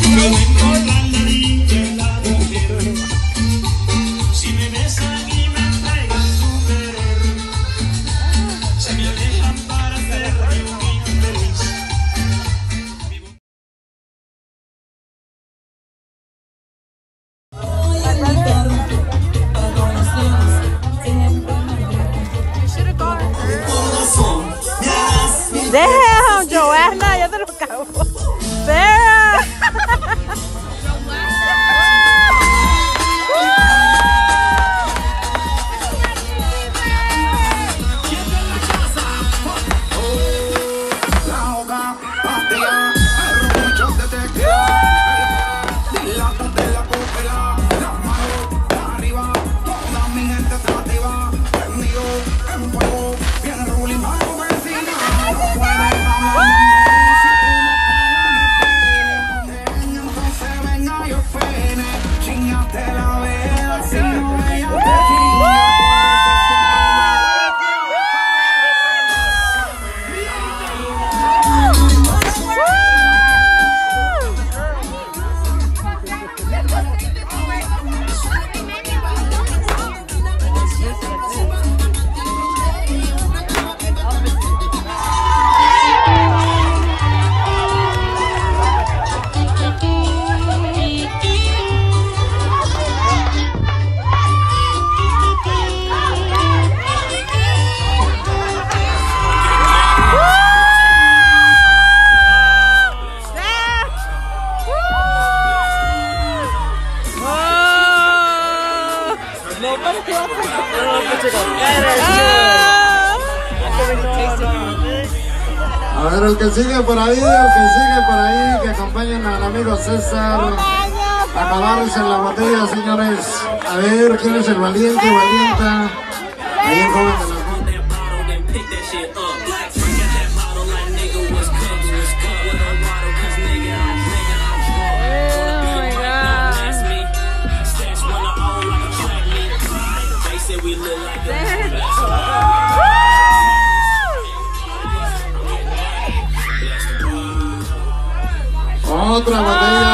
Si me besan y me entregan su querer, se me alejan para hacerme infeliz. Damn, Joanna, ya te lo cago. Sarah. A ver, el que sigue por ahí, que acompañen al amigo César a acabarse en la botella, señores. A ver, ¿quién es el valiente, valienta? Ahí el joven de la... Otra botella